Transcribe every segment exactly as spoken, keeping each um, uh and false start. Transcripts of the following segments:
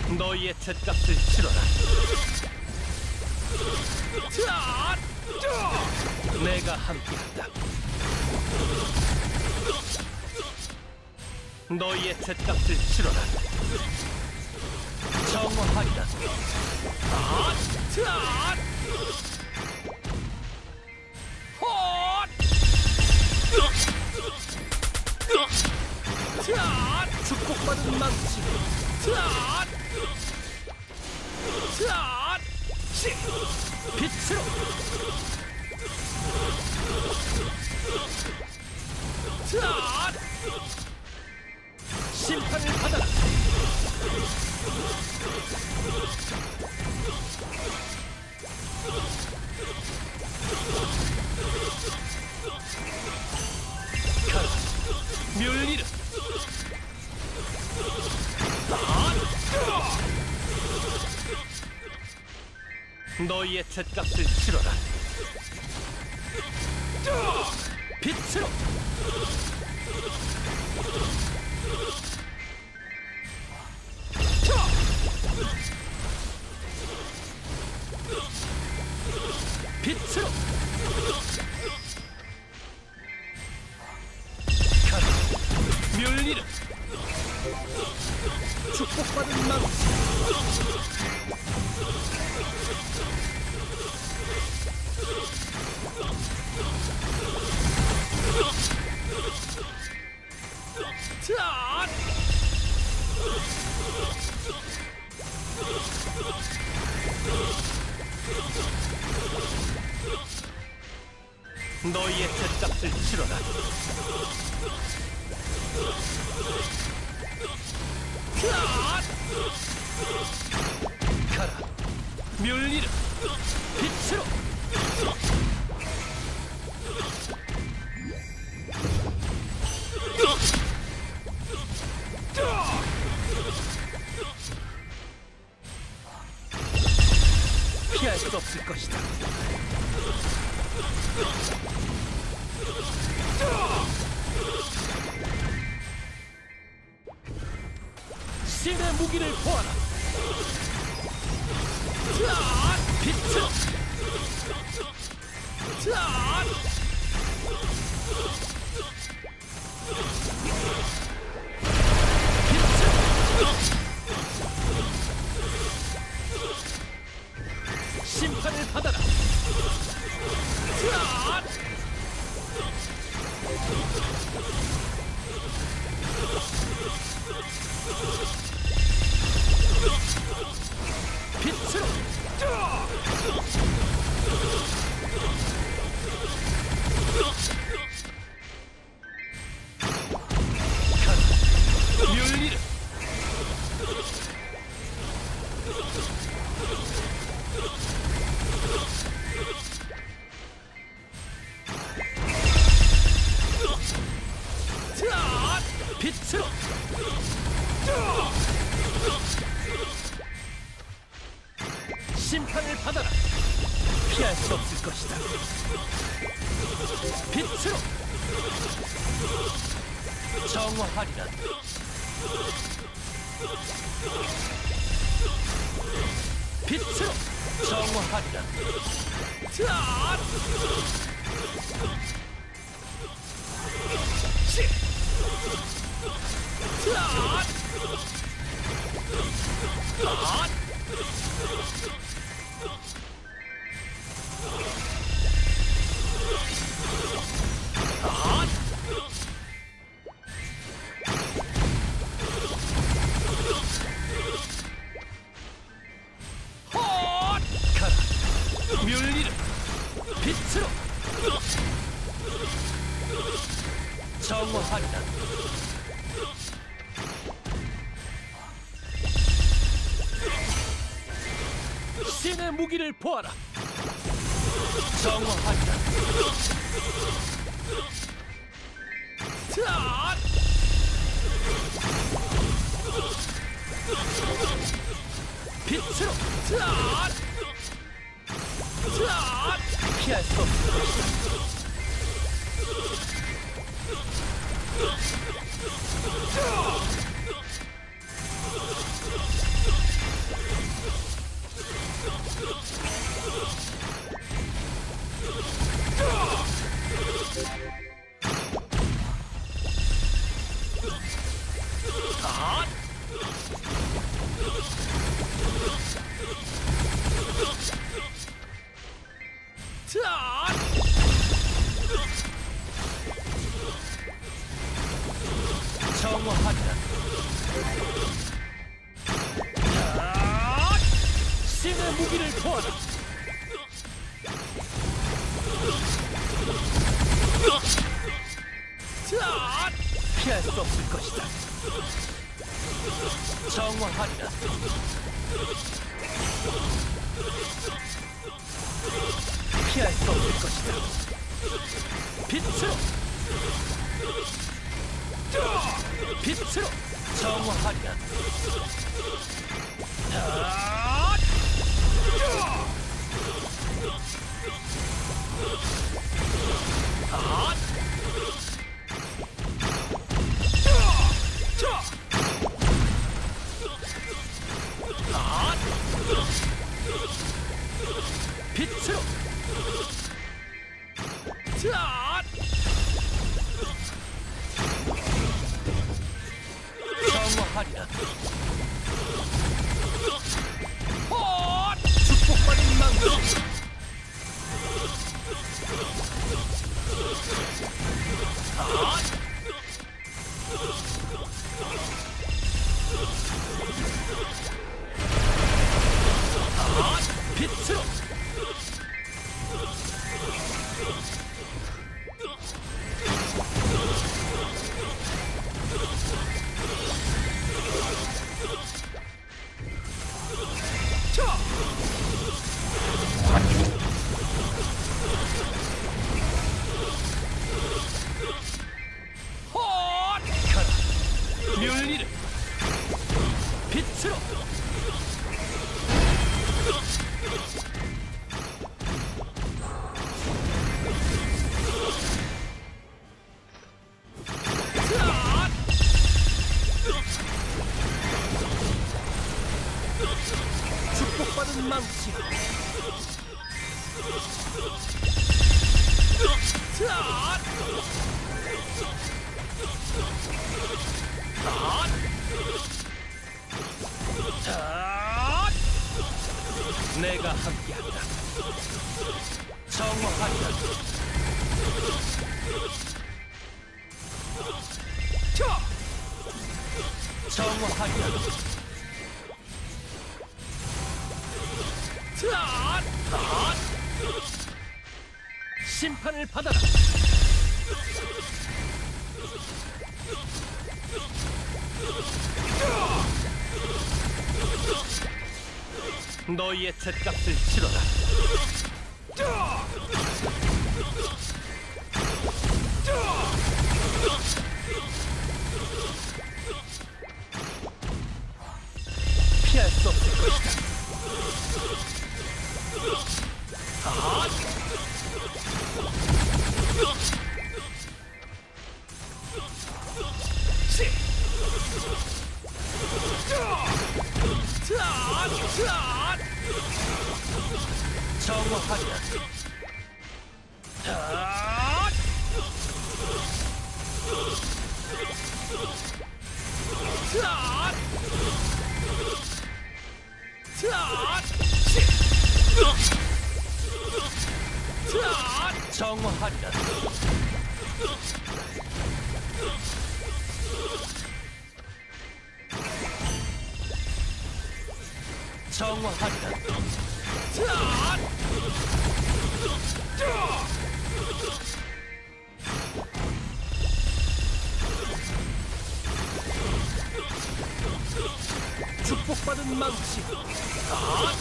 너희의 죗값을 치러라. 내가 함께한다. 너희의 죗값을 치러라. 정화하리라. 축복받은 망치. 빛으로 심판을 받아라. 가라, 뮬리르. 너희의 죗값을 치러라. 빛으로 빛으로 가라, 뮬리르. 축복받은 망치. 너희의 죗값을 치러라. 가라, 뮬리르. 빛으로 피할 수 없을 것이다. 신의 무기를 보아라. 빛으로 심판을 받아라. 빛으로 가라, 뮬리르. 빛으로 심판을 받아라. 피할 수 없을 것이다. 빛으로 정화하리라. 빛으로 정화하리라. 가라, 뮬리르. 빛으로 정화하리라. 신의 무기를 보아라. 정화하리라. 빛으로 피할 수 없을 것이다. 아! 자! 정화하리라. 자! 신의 무기를 보아라. 자! 피할 수 없을 것이다. 정화하리라. 피할 수 없을 것이다. 빛으로! 빛으로! 정화하리라. 아! 아! 아! 빛으로! 자! 정화하리라. 헛! 축복받은 망치. 아! 아! 빛으로! 헛! 가라! 뮬리를! 빛으로! 자! 축복받은 망치. 자! 아! 자! 내가 함께한다. 정화하리라. 자! 정화하리라. 자! 아! 심판을 받아라. 너희의 죗값을 치러라. 피할 수 없을 것이다. 아! 시! 자! 자! 정화하리라. 자! 자! 자! 시! 자! 정화하리라. 정화하리라. 자! 축복받은 망치. 아!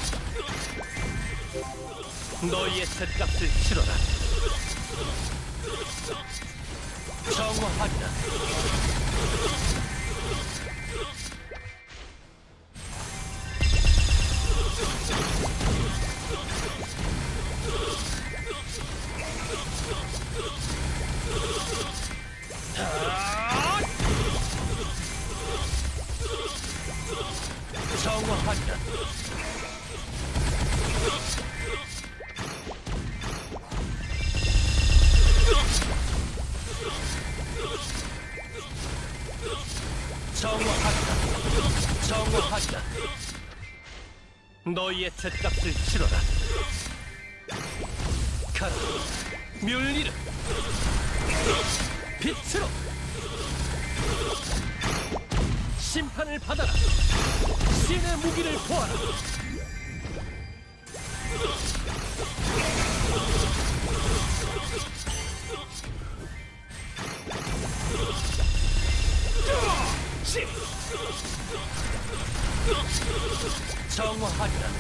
너희의 죗값을 치러라. 정화하리라. 아! 정화하리라. 정화하리라. 정화한다. 너희의 죗값을 치러라. 가라, 뮬리르. 빛으로 심판을 받아라. 신의 무기를 보아라. 정화하리라.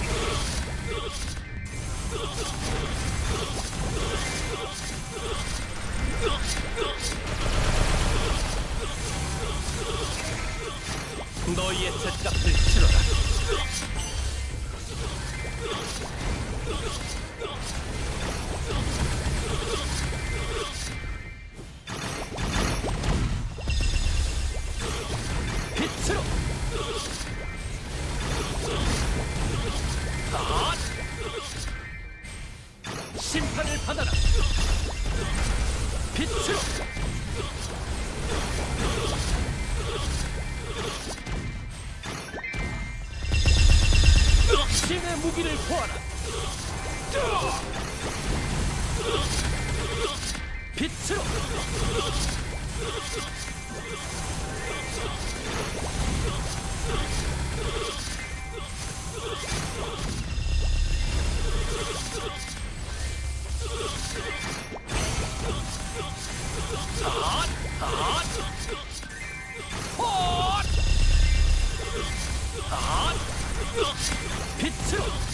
너희의 죗값을 치러라. 빛으로 아! 심판을 받아라. 빛으로 신의 무기를 보아라. 빛으로 아! 아! 헛! 아! 빛으로